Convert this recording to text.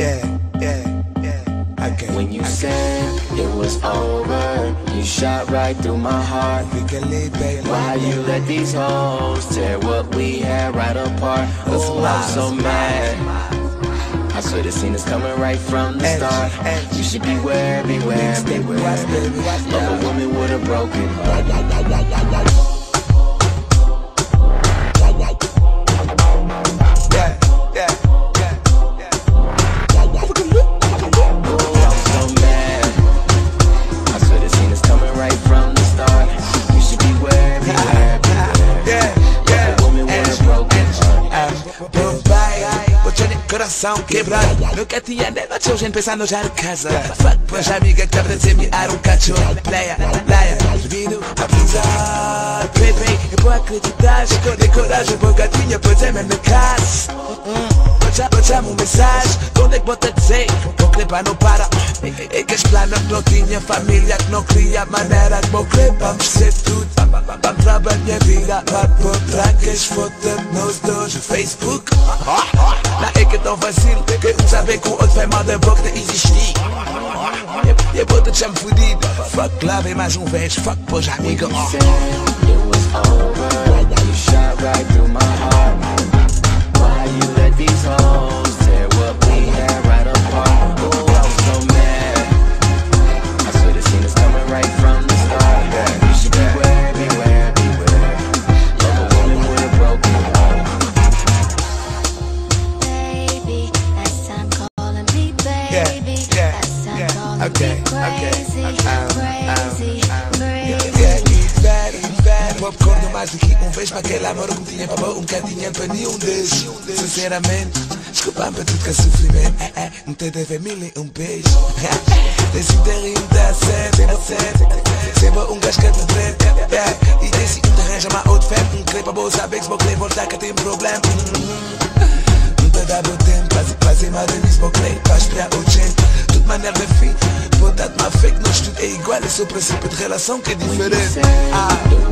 Okay. When you said it was over, you shot right through my heart. You can leave, baby. Why you let these hoes tear what we had right apart? Oh, I'm so mad. I should've seen this coming right from the start. You should beware, beware, beware of a woman with a broken heart. Coração quebrado, nunca tinha nem noite hoje pensando já em casa. Fuck pois amiga que deve ser me um cachorro. Playa, vindo a pisar. Baby, eu vou acreditar, escolhi coragem, vou gatinha, pois é mesmo caso. Botamos mensagem, onde é que bota dizer? Vou clipar não para. É que os planos que não tinha, família que não cria, maneira que vou clipar, vamos ser tudo. Vamos trabalhar minha vida, vai por trancas, fotos nos dois, Facebook. Lá é que tão vacilo, que saber que o outro vai mal da boca de existir. E a puta te chama fudido. Fuck lá, vem mais vez, fuck pois amiga. You said it was over, you shot right through my heart. Why you let these hoes tear what we had right apart? Oh, I'm so mad. I should've seen this coming right from the start. You should beware, beware, beware of a woman with a broken heart. Baby, that's time calling me baby. That's time calling me crazy, crazy, popcorn mais do que vez para aquele amor que tinha para bom, bocadinho para nenhum deles. Sinceramente, desculpa-me para tudo que é sofrimento. Não te deve mil e beijo. Desse terreno da sede, sempre gajo que te trete. E desse arranja uma outra fé. Creio para boa saber que se vou querer voltar que tem problema. Não te dá bom tempo, para cima de mim, vou querer para esperar o gente. Tudo maneira de fim, vou dar-te uma fake, nós tudo é igual, é só o princípio de relação que é diferente.